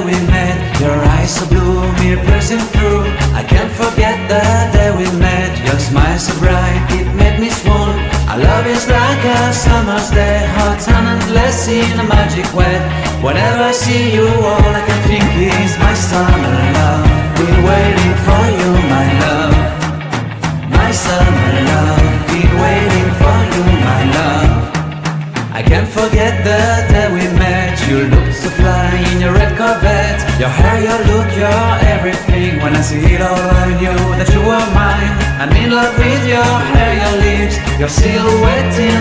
we met. Your eyes so blue, me piercing through. I can't forget the day we met. Your smile so bright, it made me swoon. Our love is like a summer's day, hot and endless in a magic way. Whenever I see you, all I can think is my summer love. Been waiting for you, my love. My summer love. Been waiting for you, my love. I can't forget the day we met. You looked so fly in your red Corvette. Your hair, your look, your everything. When I see it all, I knew that you were mine. I'm in love with your hair, your lips, your silhouette in